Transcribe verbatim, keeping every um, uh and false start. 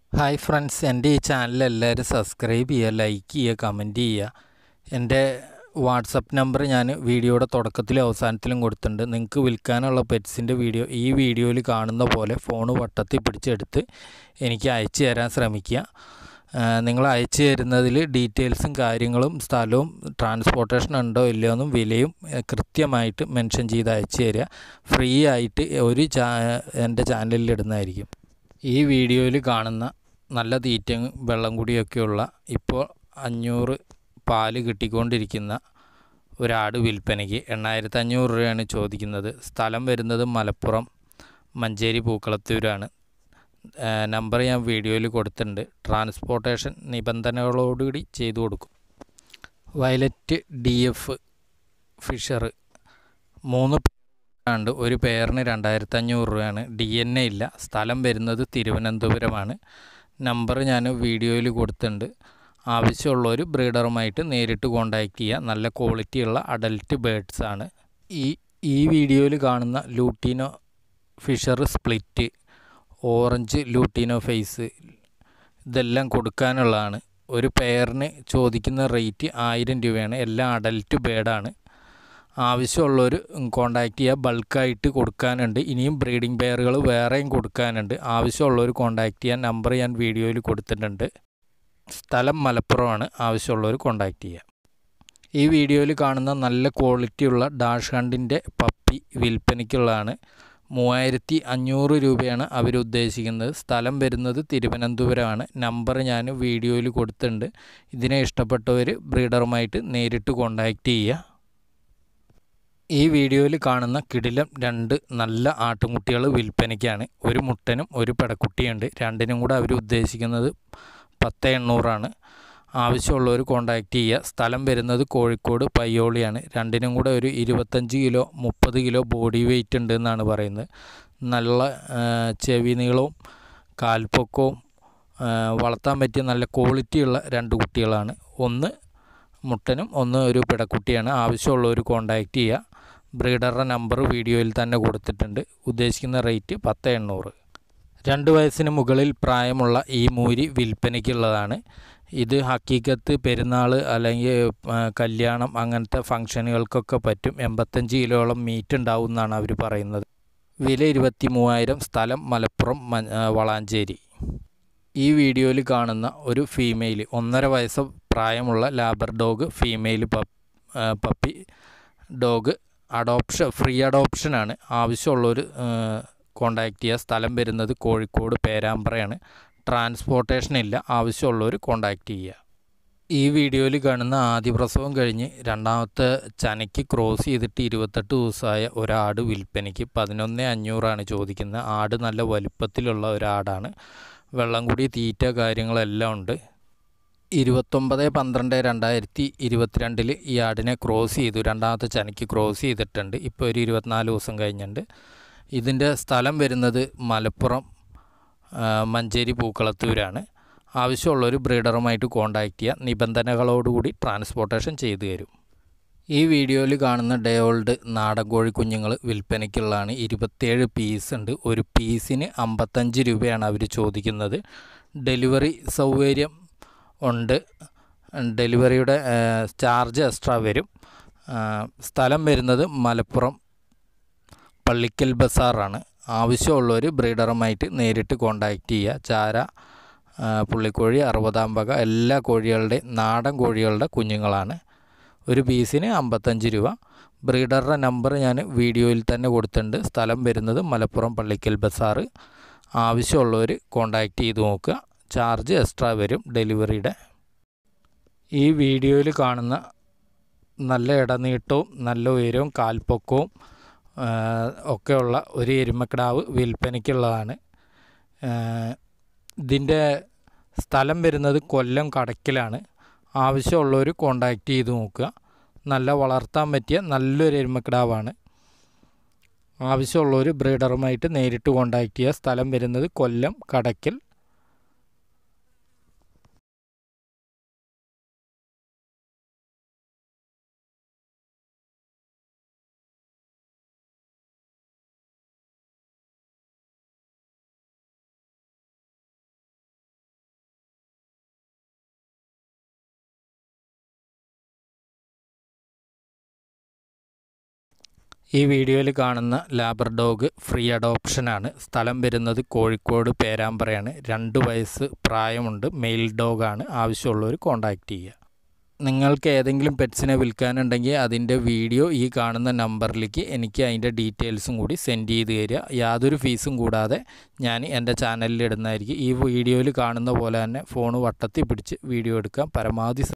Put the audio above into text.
Hi friends, എൻ്റെ ഈ channel എല്ലാവരും സബ്സ്ക്രൈബ് ചെയ്യുക, ലൈക്ക് ചെയ്യുക, കമൻറ്റ് ചെയ്യുക. എൻ്റെ വാട്സപ്പ് നമ്പർ ഞാൻ വീഡിയോയുടെ തുടക്കത്തിലും അവസാനത്തിലും കൊടുത്തിട്ടുണ്ട്. നിങ്ങൾക്ക് വിൽക്കാനുള്ള പെറ്റ്സിൻ്റെ വീഡിയോ ഈ വീഡിയോയിൽ കാണുന്ന പോലെ ഫോൺ വട്ടത്തിൽ പിടിച്ചെടുത്ത് എനിക്ക് അയച്ചു തരാൻ ശ്രമിക്കുക. നിങ്ങൾ അയച്ചു തരുന്നതിൽ ഡീറ്റെയിൽസും കാര്യങ്ങളും സ്ഥലവും ട്രാൻസ്പോർട്ടേഷൻ ഉണ്ടോ ഇല്ലയോ എന്നും വിലയും കൃത്യമായിട്ട് മെൻഷൻ ചെയ്ത് അയച്ചു തരിക. ഫ്രീ ആയിട്ട് ഒരു ചാ എൻ്റെ ചാനലിൽ ഇടുന്നതായിരിക്കും. ഈ വീഡിയോയിൽ കാണുന്ന നല്ല തീറ്റയും വെള്ളം കൂടിയൊക്കെയുള്ള ഇപ്പോൾ അഞ്ഞൂറ് പാല് കിട്ടിക്കൊണ്ടിരിക്കുന്ന ഒരാട് വിൽപ്പനയ്ക്ക് എണ്ണായിരത്തി അഞ്ഞൂറ് രൂപയാണ് ചോദിക്കുന്നത്. സ്ഥലം വരുന്നത് മലപ്പുറം മഞ്ചേരി പൂക്കളത്തൂരാണ്. നമ്പർ ഞാൻ വീഡിയോയിൽ കൊടുത്തിട്ടുണ്ട്. ട്രാൻസ്പോർട്ടേഷൻ നിബന്ധനകളോടുകൂടി ചെയ്തു കൊടുക്കും. വയലറ്റ് ഡി എഫ് ഫിഷർ മൂന്ന് ഉണ്ട്. ഒരു പെയറിന് രണ്ടായിരത്തി അഞ്ഞൂറ് രൂപയാണ്. ഡി എൻ എ ഇല്ല. സ്ഥലം വരുന്നത് തിരുവനന്തപുരമാണ്. നമ്പർ ഞാൻ വീഡിയോയിൽ കൊടുത്തിട്ടുണ്ട്. ആവശ്യമുള്ളവർ ബ്രീഡറുമായിട്ട് നേരിട്ട് കോൺടാക്റ്റ് ചെയ്യുക. നല്ല ക്വാളിറ്റിയുള്ള അഡൽറ്റ് ബേഡ്സാണ്. ഈ ഈ വീഡിയോയിൽ കാണുന്ന lutino Fischer split, orange lutino face ഇതെല്ലാം കൊടുക്കാനുള്ളതാണ്. ഒരു പെയറിന് ചോദിക്കുന്ന റേറ്റ് ആയിരം രൂപയാണ്. എല്ലാം അഡൽറ്റ് ബേഡാണ്. ആവശ്യമുള്ളവർ കോൺടാക്റ്റ് ചെയ്യുക. ബൾക്കായിട്ട് കൊടുക്കാനുണ്ട്. ഇനിയും ബ്രീഡിംഗ് പെയറുകൾ വേറെയും കൊടുക്കാനുണ്ട്. ആവശ്യമുള്ളവർ കോൺടാക്റ്റ് ചെയ്യാൻ നമ്പർ ഞാൻ വീഡിയോയിൽ കൊടുത്തിട്ടുണ്ട്. സ്ഥലം മലപ്പുറമാണ്. ആവശ്യമുള്ളവർ കോൺടാക്റ്റ് ചെയ്യുക. ഈ വീഡിയോയിൽ കാണുന്ന നല്ല ക്വാളിറ്റിയുള്ള ഡാഷ് ഹണ്ടിൻ്റെ പപ്പി വിൽപ്പനയ്ക്കുള്ളതാണ്. മൂവായിരത്തി അഞ്ഞൂറ് രൂപയാണ് അവർ ഉദ്ദേശിക്കുന്നത്. സ്ഥലം വരുന്നത് തിരുവനന്തപുരമാണ്. നമ്പർ ഞാൻ വീഡിയോയിൽ കൊടുത്തിട്ടുണ്ട്. ഇതിനെ ഇഷ്ടപ്പെട്ടവർ ബ്രീഡറുമായിട്ട് നേരിട്ട് കോൺടാക്റ്റ് ചെയ്യുക. ഈ വീഡിയോയിൽ കാണുന്ന കിടിലം രണ്ട് നല്ല ആട്ടുംകുട്ടികൾ വിൽപ്പനയ്ക്കാണ്. ഒരു മുട്ടനും ഒരു പെടക്കുട്ടിയുണ്ട്. രണ്ടിനും കൂടെ അവർ ഉദ്ദേശിക്കുന്നത് പത്ത് എണ്ണൂറാണ്. ആവശ്യമുള്ളവർ കോൺടാക്റ്റ് ചെയ്യുക. സ്ഥലം വരുന്നത് കോഴിക്കോട് പയ്യോളിയാണ്. രണ്ടിനും കൂടെ ഒരു ഇരുപത്തഞ്ച് കിലോ മുപ്പത് കിലോ ബോഡി വെയ്റ്റ് ഉണ്ട് എന്നാണ് പറയുന്നത്. നല്ല ചെവി നീളവും കാൽപ്പൊക്കവും വളർത്താൻ പറ്റിയ നല്ല ക്വാളിറ്റിയുള്ള രണ്ട് കുട്ടികളാണ്. ഒന്ന് മുട്ടനും ഒന്ന് ഒരു പിടക്കുട്ടിയാണ്. ആവശ്യമുള്ളവർ കോൺടാക്റ്റ് ചെയ്യുക. ബ്രീഡറുടെ നമ്പർ വീഡിയോയിൽ തന്നെ കൊടുത്തിട്ടുണ്ട്. ഉദ്ദേശിക്കുന്ന റേറ്റ് പത്ത് എണ്ണൂറ്. രണ്ട് വയസ്സിന് മുകളിൽ പ്രായമുള്ള ഈ മൂരി വിൽപ്പനയ്ക്കുള്ളതാണ്. ഇത് ഹക്കീക്കത്ത്, പെരുന്നാൾ അല്ലെങ്കിൽ കല്യാണം അങ്ങനത്തെ ഫംഗ്ഷനുകൾക്കൊക്കെ പറ്റും. എൺപത്തഞ്ച് കിലോളം മീറ്റ് ഉണ്ടാവും എന്നാണ് അവർ പറയുന്നത്. വില ഇരുപത്തി മൂവായിരം. സ്ഥലം മലപ്പുറം വളാഞ്ചേരി. ഈ വീഡിയോയിൽ കാണുന്ന ഒരു ഫീമെയിൽ ഒന്നര വയസ്സ് പ്രായമുള്ള Labra dog female puppy dog adoption free അഡോപ്ഷനാണ്. ആവശ്യമുള്ളവർ കോൺടാക്റ്റ് ചെയ്യുക. സ്ഥലം വരുന്നത് കോഴിക്കോട് പേരാമ്പ്രയാണ്. ട്രാൻസ്പോർട്ടേഷൻ ഇല്ല. ആവശ്യമുള്ളവർ കോൺടാക്റ്റ് ചെയ്യുക. ഈ വീഡിയോയിൽ കാണുന്ന ആദ്യ പ്രസവം കഴിഞ്ഞ് രണ്ടാമത്തെ ചനയ്ക്ക് ക്രോസ് ചെയ്തിട്ട് ഇരുപത്തെട്ട് ദിവസമായ ഒരാട് വിൽപ്പനയ്ക്ക് പതിനൊന്ന് അഞ്ഞൂറാണ് ചോദിക്കുന്നത്. ആട് നല്ല വലുപ്പത്തിലുള്ള ഒരാടാണ്. വെള്ളം കൂടി തീറ്റ കാര്യങ്ങളെല്ലാം ഉണ്ട്. ഇരുപത്തൊമ്പത് പന്ത്രണ്ട് രണ്ടായിരത്തി ഇരുപത്തിരണ്ടിൽ ഈ ആടിനെ ക്രോസ് ചെയ്തു. രണ്ടാമത്തെ ചനയ്ക്ക് ക്രോസ് ചെയ്തിട്ടുണ്ട്. ഇപ്പോൾ ഒരു ഇരുപത്തിനാല് ദിവസം കഴിഞ്ഞിട്ടുണ്ട്. ഇതിൻ്റെ സ്ഥലം വരുന്നത് മലപ്പുറം മഞ്ചേരി പൂക്കളത്തൂരാണ്. ആവശ്യമുള്ളൊരു ബ്രീഡറുമായിട്ട് കോൺടാക്റ്റ് ചെയ്യുക. നിബന്ധനകളോടുകൂടി ട്രാൻസ്പോർട്ടേഷൻ ചെയ്തു തരും. ഈ വീഡിയോയിൽ കാണുന്ന ഡേ ഓൾഡ് നാടൻ കോഴി കുഞ്ഞുങ്ങൾ വിൽപ്പനയ്ക്കുള്ളതാണ്. ഇരുപത്തേഴ് പീസ് ഉണ്ട്. ഒരു പീസിന് അമ്പത്തഞ്ച് രൂപയാണ് അവർ ചോദിക്കുന്നത്. ഡെലിവറി സൗകര്യം ഉണ്ട്. ഡെലിവറിയുടെ ചാർജ് എക്സ്ട്രാ വരും. സ്ഥലം വരുന്നത് മലപ്പുറം പള്ളിക്കൽ ബസാറാണ്. ആവശ്യമുള്ളവർ ബ്രീഡറുമായിട്ട് നേരിട്ട് കോൺടാക്റ്റ് ചെയ്യുക. ചാര, പുള്ളിക്കോഴി, അറുപതാം വക എല്ലാ കോഴികളുടെയും നാടൻ കോഴികളുടെ കുഞ്ഞുങ്ങളാണ്. ഒരു പീസിന് അമ്പത്തഞ്ച് രൂപ. ബ്രീഡറുടെ നമ്പർ ഞാൻ വീഡിയോയിൽ തന്നെ കൊടുത്തിട്ടുണ്ട്. സ്ഥലം വരുന്നത് മലപ്പുറം പള്ളിക്കൽ ബസാറ്. ആവശ്യമുള്ളവർ കോൺടാക്റ്റ് ചെയ്ത് നോക്കുക. ചാർജ് എക്സ്ട്രാ വരും ഡെലിവറിയുടെ. ഈ വീഡിയോയിൽ കാണുന്ന നല്ല ഇടനീട്ടവും നല്ല ഉയരവും കാൽപ്പൊക്കവും ഒക്കെയുള്ള ഒരു എരുമക്കിടാവ് വിൽപ്പനയ്ക്കുള്ളതാണ്. ഇതിൻ്റെ സ്ഥലം വരുന്നത് കൊല്ലം കടക്കിലാണ്. ആവശ്യമുള്ളവർ കോൺടാക്റ്റ് ചെയ്ത് നോക്കുക. നല്ല വളർത്താൻ പറ്റിയ നല്ലൊരു എരുമക്കിടാവാണ്. ആവശ്യമുള്ളവർ ബ്രീഡറുമായിട്ട് നേരിട്ട് കോൺടാക്റ്റ് ചെയ്യുക. സ്ഥലം വരുന്നത് കൊല്ലം കടക്കൽ. ഈ വീഡിയോയിൽ കാണുന്ന ലാബ്ര ഡോഗ് ഫ്രീ അഡോപ്ഷനാണ്. സ്ഥലം വരുന്നത് കോഴിക്കോട് പേരാമ്പ്രയാണ്. രണ്ട് വയസ്സ് പ്രായമുണ്ട്. മെയിൽ ഡോഗാണ്. ആവശ്യമുള്ളവർ കോൺടാക്റ്റ് ചെയ്യുക. നിങ്ങൾക്ക് ഏതെങ്കിലും പെറ്റ്സിനെ വിൽക്കാനുണ്ടെങ്കിൽ അതിൻ്റെ വീഡിയോ ഈ കാണുന്ന നമ്പറിലേക്ക് എനിക്ക് അതിൻ്റെ ഡീറ്റെയിൽസും കൂടി സെൻഡ് ചെയ്ത് തരിക. യാതൊരു ഫീസും കൂടാതെ ഞാൻ എൻ്റെ ചാനലിൽ ഇടുന്നതായിരിക്കും. ഈ വീഡിയോയിൽ കാണുന്ന പോലെ തന്നെ ഫോൺ വട്ടത്തിൽ പിടിച്ച് വീഡിയോ എടുക്കാം. പരമാവധി